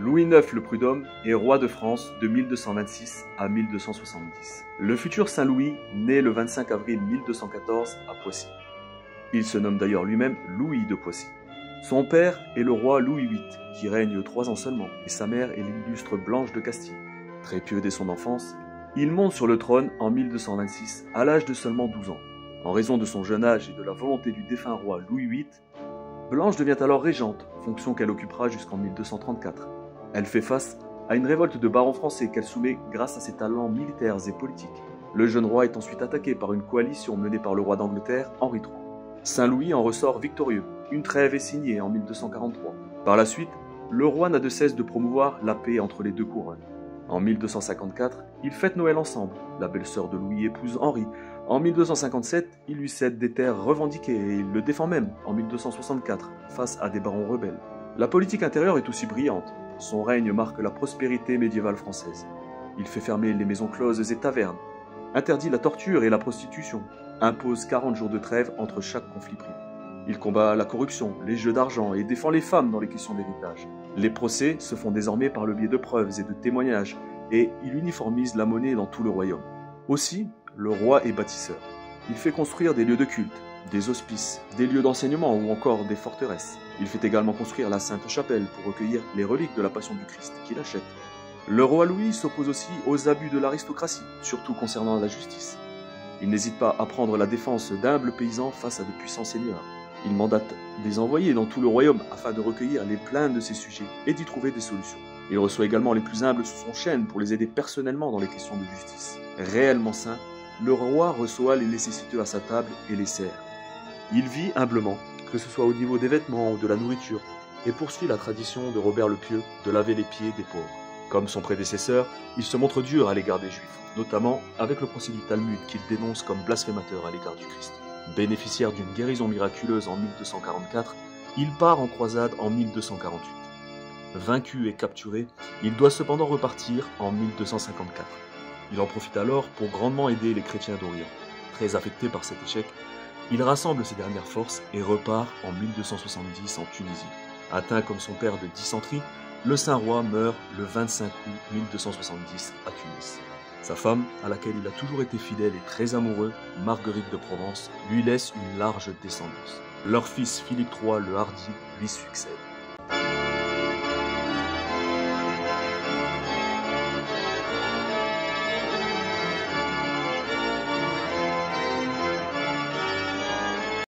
Louis IX le Prud'homme est roi de France de 1226 à 1270. Le futur Saint-Louis naît le 25 avril 1214 à Poissy. Il se nomme d'ailleurs lui-même Louis de Poissy. Son père est le roi Louis VIII, qui règne 3 ans seulement, et sa mère est l'illustre Blanche de Castille. Très pieux dès son enfance, il monte sur le trône en 1226 à l'âge de seulement 12 ans. En raison de son jeune âge et de la volonté du défunt roi Louis VIII, Blanche devient alors régente, fonction qu'elle occupera jusqu'en 1234. Elle fait face à une révolte de barons français qu'elle soumet grâce à ses talents militaires et politiques. Le jeune roi est ensuite attaqué par une coalition menée par le roi d'Angleterre, Henri III. Saint-Louis en ressort victorieux. Une trêve est signée en 1243. Par la suite, le roi n'a de cesse de promouvoir la paix entre les deux couronnes. En 1254, ils fêtent Noël ensemble. La belle-sœur de Louis épouse Henri. En 1257, il lui cède des terres revendiquées et il le défend même en 1264 face à des barons rebelles. La politique intérieure est aussi brillante. Son règne marque la prospérité médiévale française. Il fait fermer les maisons closes et tavernes, interdit la torture et la prostitution, impose 40 jours de trêve entre chaque conflit privé. Il combat la corruption, les jeux d'argent et défend les femmes dans les questions d'héritage. Les procès se font désormais par le biais de preuves et de témoignages, et il uniformise la monnaie dans tout le royaume. Aussi, le roi est bâtisseur. Il fait construire des lieux de culte, des hospices, des lieux d'enseignement ou encore des forteresses. Il fait également construire la Sainte-Chapelle pour recueillir les reliques de la Passion du Christ qu'il achète. Le roi Louis s'oppose aussi aux abus de l'aristocratie, surtout concernant la justice. Il n'hésite pas à prendre la défense d'humbles paysans face à de puissants seigneurs. Il mandate des envoyés dans tout le royaume afin de recueillir les plaintes de ses sujets et d'y trouver des solutions. Il reçoit également les plus humbles sous son chêne pour les aider personnellement dans les questions de justice. Réellement saint, le roi reçoit les nécessiteux à sa table et les sert. Il vit humblement, que ce soit au niveau des vêtements ou de la nourriture, et poursuit la tradition de Robert le Pieux de laver les pieds des pauvres. Comme son prédécesseur, il se montre dur à l'égard des Juifs, notamment avec le procès du Talmud qu'il dénonce comme blasphémateur à l'égard du Christ. Bénéficiaire d'une guérison miraculeuse en 1244, il part en croisade en 1248. Vaincu et capturé, il doit cependant repartir en 1254. Il en profite alors pour grandement aider les chrétiens d'Orient. Très affecté par cet échec, il rassemble ses dernières forces et repart en 1270 en Tunisie. Atteint comme son père de dysenterie, le Saint-Roi meurt le 25 août 1270 à Tunis. Sa femme, à laquelle il a toujours été fidèle et très amoureux, Marguerite de Provence, lui laisse une large descendance. Leur fils Philippe III le Hardi lui succède.